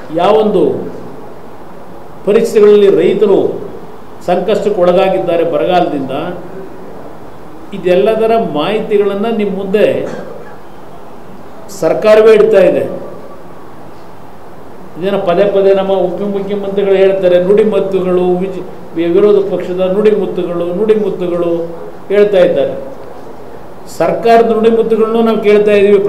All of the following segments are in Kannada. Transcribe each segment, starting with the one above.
ಯಾವೊಂದು ಪರಿಸ್ಥಿತಿಗಳಲ್ಲಿ ರೈತರು ಸಂಕಷ್ಟಕ್ಕೆ ಒಳಗಾಗಿದ್ದಾರೆ ಬರಗಾಲದಿಂದ, ಇದೆಲ್ಲದರ ಮಾಹಿತಿಗಳನ್ನು ನಿಮ್ಮ ಮುಂದೆ ಸರ್ಕಾರವೇ ಇಡ್ತಾ ಇದೆ. ಇದನ್ನು ಪದೇ ಪದೇ ನಮ್ಮ ಉಪಮುಖ್ಯಮಂತ್ರಿಗಳು ಹೇಳ್ತಾರೆ, ನುಡಿಮುತ್ತುಗಳು, ವಿರೋಧ ಪಕ್ಷದ ನುಡಿಮುತ್ತುಗಳು ಹೇಳ್ತಾ ಇದ್ದಾರೆ. ಸರ್ಕಾರದ ನುಡಿಮುತ್ತುಗಳನ್ನು ನಾವು ಕೇಳ್ತಾ ಇದ್ದೀವಿ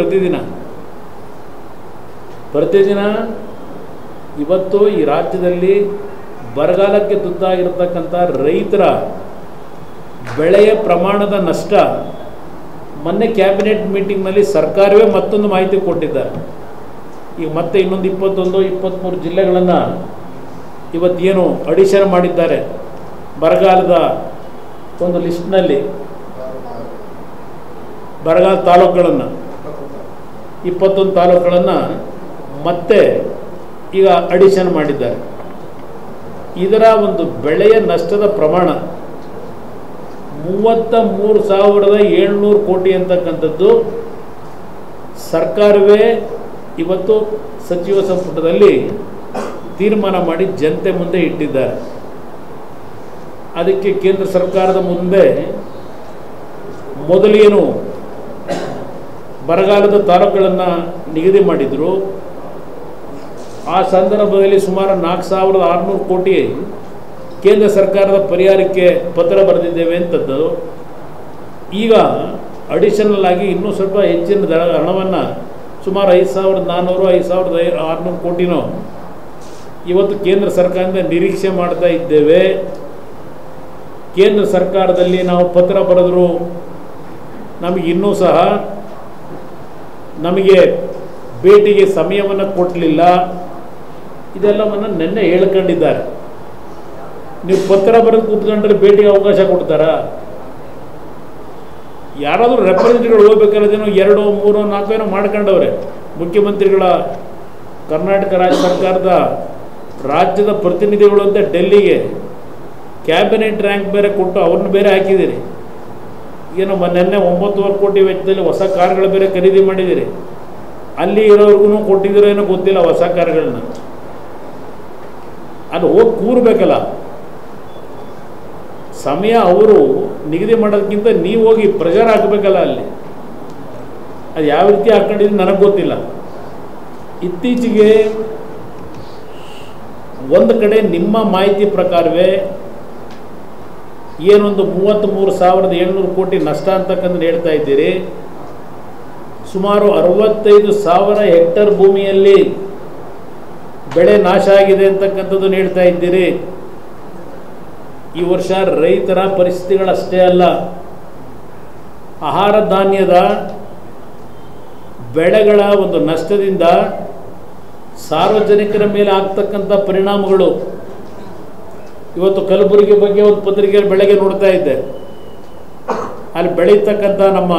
ಪ್ರತಿದಿನ. ಇವತ್ತು ಈ ರಾಜ್ಯದಲ್ಲಿ ಬರಗಾಲಕ್ಕೆ ತುತ್ತಾಗಿರತಕ್ಕಂಥ ರೈತರ ಬೆಳೆಯ ಪ್ರಮಾಣದ ನಷ್ಟ ಮೊನ್ನೆ ಕ್ಯಾಬಿನೆಟ್ ಮೀಟಿಂಗ್ನಲ್ಲಿ ಸರ್ಕಾರವೇ ಮತ್ತೊಂದು ಮಾಹಿತಿ ಕೊಟ್ಟಿದ್ದಾರೆ. ಈಗ ಮತ್ತೆ ಇನ್ನೊಂದು 21-23 ಜಿಲ್ಲೆಗಳನ್ನು ಇವತ್ತೇನು ಅಡಿಷನ್ ಮಾಡಿದ್ದಾರೆ ಬರಗಾಲದ ಒಂದು ಲಿಸ್ಟ್ನಲ್ಲಿ, ಬರಗಾಲ ತಾಲೂಕುಗಳನ್ನು 21 ತಾಲೂಕುಗಳನ್ನು ಮತ್ತೆ ಈಗ ಅಡಿಷನ್ ಮಾಡಿದ್ದಾರೆ. ಇದರ ಒಂದು ಬೆಳೆಯ ನಷ್ಟದ ಪ್ರಮಾಣ 33,700 ಕೋಟಿ ಅಂತಕ್ಕಂಥದ್ದು ಸರ್ಕಾರವೇ ಇವತ್ತು ಸಚಿವ ಸಂಪುಟದಲ್ಲಿ ತೀರ್ಮಾನ ಮಾಡಿ ಜನತೆ ಮುಂದೆ ಇಟ್ಟಿದ್ದಾರೆ. ಅದಕ್ಕೆ ಕೇಂದ್ರ ಸರ್ಕಾರದ ಮುಂದೆ ಮೊದಲೇನು ಬರಗಾಲದ ತಾಲೂಕುಗಳನ್ನು ನಿಗದಿ ಮಾಡಿದರು, ಆ ಸಂದರ್ಭದಲ್ಲಿ ಸುಮಾರು 4,600 ಕೋಟಿ ಕೇಂದ್ರ ಸರ್ಕಾರದ ಪರಿಹಾರಕ್ಕೆ ಪತ್ರ ಬರೆದಿದ್ದೇವೆ ಅಂತದ್ದು. ಈಗ ಅಡಿಷನಲ್ ಆಗಿ ಇನ್ನೂ ಸ್ವಲ್ಪ ಹೆಚ್ಚಿನ ಹಣವನ್ನು ಸುಮಾರು 5,400 5,600 ಕೋಟಿನೋ ಇವತ್ತು ಕೇಂದ್ರ ಸರ್ಕಾರದಿಂದ ನಿರೀಕ್ಷೆ ಮಾಡ್ತಾ ಇದ್ದೇವೆ. ಕೇಂದ್ರ ಸರ್ಕಾರದಲ್ಲಿ ನಾವು ಪತ್ರ ಬರೆದರೂ ನಮಗೆ ಇನ್ನೂ ಸಹ ನಮಗೆ ಭೇಟಿಗೆ ಸಮಯವನ್ನು ಕೊಡಲಿಲ್ಲ. ಇದೆಲ್ಲವನ್ನು ನಿನ್ನೆ ಹೇಳ್ಕೊಂಡಿದ್ದಾರೆ. ನೀವು ಪತ್ರ ಬರೆದು ಕೂತ್ಕೊಂಡ್ರೆ ಭೇಟಿಗೆ ಅವಕಾಶ ಕೊಡ್ತಾರಾ? ಯಾರಾದರೂ ರೆಪ್ರೆಸೆಂಟೇಟಿವ್ಗಳು ಹೋಗ್ಬೇಕಾದ್ರೇನೋ 2, 3, 4 ಏನೋ ಮಾಡ್ಕೊಂಡವ್ರೆ. ಮುಖ್ಯಮಂತ್ರಿಗಳ ಕರ್ನಾಟಕ ರಾಜ್ಯ ಸರ್ಕಾರದ ರಾಜ್ಯದ ಪ್ರತಿನಿಧಿಗಳು ಅಂತ ಡೆಲ್ಲಿಗೆ ಕ್ಯಾಬಿನೆಟ್ ರ್ಯಾಂಕ್ ಬೇರೆ ಕೊಟ್ಟು ಅವ್ರನ್ನ ಬೇರೆ ಹಾಕಿದ್ದೀರಿ. ಏನೋ ನಿನ್ನೆ 9,500 ಕೋಟಿ ವೆಚ್ಚದಲ್ಲಿ ಹೊಸ ಕಾರ್ಗಳು ಬೇರೆ ಖರೀದಿ ಮಾಡಿದ್ದೀರಿ. ಅಲ್ಲಿ ಇರೋರ್ಗೂ ಕೊಟ್ಟಿದ್ದೀರೋ ಏನೋ ಗೊತ್ತಿಲ್ಲ ಹೊಸ ಕಾರ್ಗಳನ್ನ. ಅದು ಹೋಗಿ ಕೂರ್ಬೇಕಲ್ಲ, ಸಮಯ ಅವರು ನಿಗದಿ ಮಾಡೋದಕ್ಕಿಂತ ನೀವು ಹೋಗಿ ಪ್ರೆಷರ್ ಹಾಕಬೇಕಲ್ಲ ಅಲ್ಲಿ. ಅದು ಯಾವ ರೀತಿ ಹಾಕ್ಕೊಂಡಿದ್ದು ನನಗೆ ಗೊತ್ತಿಲ್ಲ. ಇತ್ತೀಚೆಗೆ ಒಂದು ಕಡೆ ನಿಮ್ಮ ಮಾಹಿತಿ ಪ್ರಕಾರವೇ ಏನೊಂದು 33,700 ಕೋಟಿ ನಷ್ಟ ಅಂತಕ್ಕಂಥ ಹೇಳ್ತಾ ಇದ್ದೀರಿ. ಸುಮಾರು 65,000 ಹೆಕ್ಟರ್ ಭೂಮಿಯಲ್ಲಿ ಬೆಳೆ ನಾಶ ಆಗಿದೆ ಅಂತಕ್ಕಂಥದ್ದನ್ನು ಹೇಳ್ತಾ ಇದ್ದೀರಿ. ಈ ವರ್ಷ ರೈತರ ಪರಿಸ್ಥಿತಿಗಳಷ್ಟೇ ಅಲ್ಲ, ಆಹಾರ ಧಾನ್ಯದ ಬೆಳೆಗಳ ಒಂದು ನಷ್ಟದಿಂದ ಸಾರ್ವಜನಿಕರ ಮೇಲೆ ಆಗ್ತಕ್ಕಂಥ ಪರಿಣಾಮಗಳು. ಇವತ್ತು ಕಲಬುರಗಿ ಬಗ್ಗೆ ಒಂದು ಪತ್ರಿಕೆಯಲ್ಲಿ ಬೆಳಗ್ಗೆ ನೋಡ್ತಾ ಇದ್ದೆ. ಅಲ್ಲಿ ಬೆಳೀತಕ್ಕಂಥ ನಮ್ಮ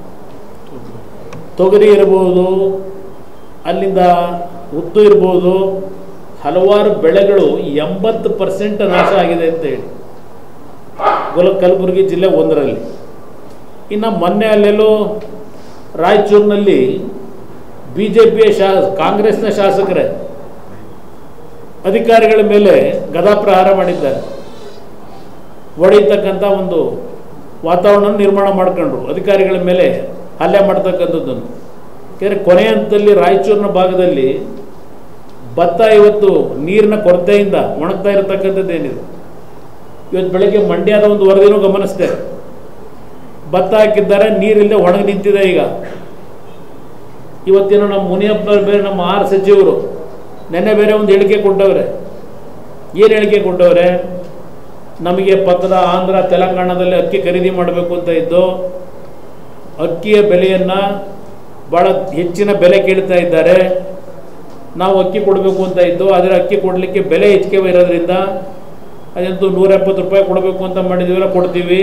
ತೊಗರಿ ಇರ್ಬೋದು, ಅಲ್ಲಿಂದ ಉದ್ದು ಇರ್ಬೋದು, ಹಲವಾರು ಬೆಳೆಗಳು 80% ನಾಶ ಆಗಿದೆ ಅಂತ ಹೇಳಿ ಕಲಬುರಗಿ ಜಿಲ್ಲೆ 1ರಲ್ಲಿ. ಇನ್ನು ಮೊನ್ನೆ ಅಲ್ಲೆಲ್ಲೋ ರಾಯಚೂರಿನಲ್ಲಿ BJP ಕಾಂಗ್ರೆಸ್ನ ಶಾಸಕರೇ ಅಧಿಕಾರಿಗಳ ಮೇಲೆ ಗದಾಪ್ರಹಾರ ಮಾಡಿದ್ದಾರೆ. ಹೊಡೆಯತಕ್ಕಂಥ ಒಂದು ವಾತಾವರಣ ನಿರ್ಮಾಣ ಮಾಡ್ಕೊಂಡ್ರು, ಅಧಿಕಾರಿಗಳ ಮೇಲೆ ಹಲ್ಲೆ ಮಾಡ್ತಕ್ಕಂಥದ್ದನ್ನು. ಯಾಕೆಂದರೆ ಕೊನೆಯ ಹಂತದಲ್ಲಿ ರಾಯಚೂರಿನ ಭಾಗದಲ್ಲಿ ಭತ್ತ ಇವತ್ತು ನೀರಿನ ಕೊರತೆಯಿಂದ ಒಣಗ್ತಾ ಇರತಕ್ಕಂಥದ್ದೇನಿದೆ. ಇವತ್ತು ಬೆಳಗ್ಗೆ ಮಂಡ್ಯದ ಒಂದು ವರದಿನೂ ಗಮನಿಸಿದೆ. ಭತ್ತ ಹಾಕಿದ್ದಾರೆ, ನೀರಿಲ್ಲದೆ ಒಣಗಿ ನಿಂತಿದೆ. ಈಗ ಇವತ್ತೇನೋ ನಮ್ಮ ಮುನಿಯಪ್ಪ ಬೇರೆ, ನಮ್ಮ ಆಹಾರ ಸಚಿವರು ನೆನ್ನೆ ಬೇರೆ ಒಂದು ಹೇಳಿಕೆ ಕೊಟ್ಟವ್ರೆ. ಏನು ಹೇಳಿಕೆ ಕೊಟ್ಟವ್ರೆ? ನಮಗೆ ಪಕ್ಕದ ಆಂಧ್ರ ತೆಲಂಗಾಣದಲ್ಲಿ ಅಕ್ಕಿ ಖರೀದಿ ಮಾಡಬೇಕು ಅಂತ ಇದ್ದು, ಅಕ್ಕಿಯ ಬೆಲೆಯನ್ನು ಭಾಳ ಹೆಚ್ಚಿನ ಬೆಲೆ ಕೇಳ್ತಾ ಇದ್ದಾರೆ. ನಾವು ಅಕ್ಕಿ ಕೊಡಬೇಕು ಅಂತ ಇದ್ದು, ಆದರೆ ಅಕ್ಕಿ ಕೊಡಲಿಕ್ಕೆ ಬೆಲೆ ಹೆಚ್ಚಿಗೆ ಇರೋದ್ರಿಂದ ಅದಂತೂ 170 ರೂಪಾಯಿ ಕೊಡಬೇಕು ಅಂತ ಮಾಡಿದ್ದೀವಲ್ಲ, ಕೊಡ್ತೀವಿ.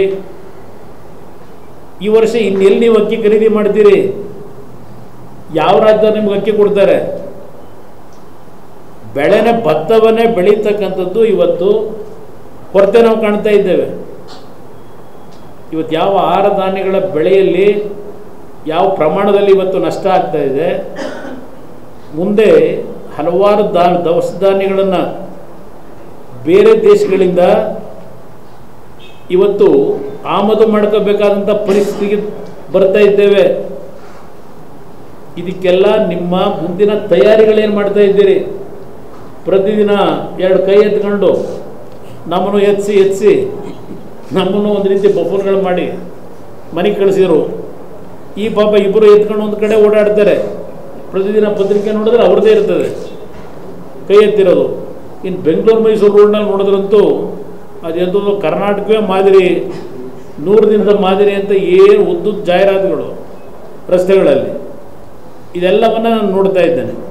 ಈ ವರ್ಷ ಇನ್ನೆಲ್ಲಿ ನೀವು ಅಕ್ಕಿ ಖರೀದಿ ಮಾಡ್ತೀರಿ? ಯಾವ ರಾಜ್ಯದಲ್ಲಿ ನಿಮ್ಗೆ ಅಕ್ಕಿ ಕೊಡ್ತಾರೆ? ಬೆಳೆನೇ ಭತ್ತವನ್ನೇ ಬೆಳೀತಕ್ಕಂಥದ್ದು ಇವತ್ತು ಕೊರತೆ ನಾವು ಕಾಣ್ತಾ ಇದ್ದೇವೆ. ಇವತ್ತು ಯಾವ ಆಹಾರ ಧಾನ್ಯಗಳ ಬೆಳೆಯಲ್ಲಿ ಯಾವ ಪ್ರಮಾಣದಲ್ಲಿ ಇವತ್ತು ನಷ್ಟ ಆಗ್ತಾ ಇದೆ, ಮುಂದೆ ಹಲವಾರು ದವಸ ಧಾನ್ಯಗಳನ್ನು ಬೇರೆ ದೇಶಗಳಿಂದ ಇವತ್ತು ಆಮದು ಮಾಡ್ಕೋಬೇಕಾದಂಥ ಪರಿಸ್ಥಿತಿಗೆ ಬರ್ತಾ ಇದ್ದೇವೆ. ಇದಕ್ಕೆಲ್ಲ ನಿಮ್ಮ ಮುಂದಿನ ತಯಾರಿಗಳೇನು ಮಾಡ್ತಾ ಇದ್ದೀರಿ? ಪ್ರತಿದಿನ ಎರಡು ಕೈ ಎತ್ಕೊಂಡು ನಮ್ಮನ್ನು ಎತ್ಸಿ ನಮ್ಮನ್ನು ಒಂದು ರೀತಿ ಬಫರ್ಗಳು ಮಾಡಿ ಮನೆಗೆ ಕಳಿಸಿದರು. ಈ ಪಾಪ ಇಬ್ಬರು ಎತ್ಕೊಂಡು ಒಂದು ಕಡೆ ಓಡಾಡ್ತಾರೆ. ಪ್ರತಿದಿನ ಪತ್ರಿಕೆ ನೋಡಿದ್ರೆ ಅವ್ರದ್ದೇ ಇರ್ತದೆ ಕೈ ಎತ್ತಿರೋದು. ಇನ್ನು ಬೆಂಗಳೂರು ಮೈಸೂರು ರೋಡ್ನಲ್ಲಿ ನೋಡಿದ್ರಂತೂ ಅದೆಂಥದ್ದು ಕರ್ನಾಟಕವೇ ಮಾದರಿ, 100 ದಿನದ ಮಾದರಿ ಅಂತ ಏನು ಉದ್ದುದ ಜಾಹೀರಾತುಗಳು ರಸ್ತೆಗಳಲ್ಲಿ. ಇದೆಲ್ಲವನ್ನು ನಾನು ನೋಡ್ತಾ ಇದ್ದೇನೆ.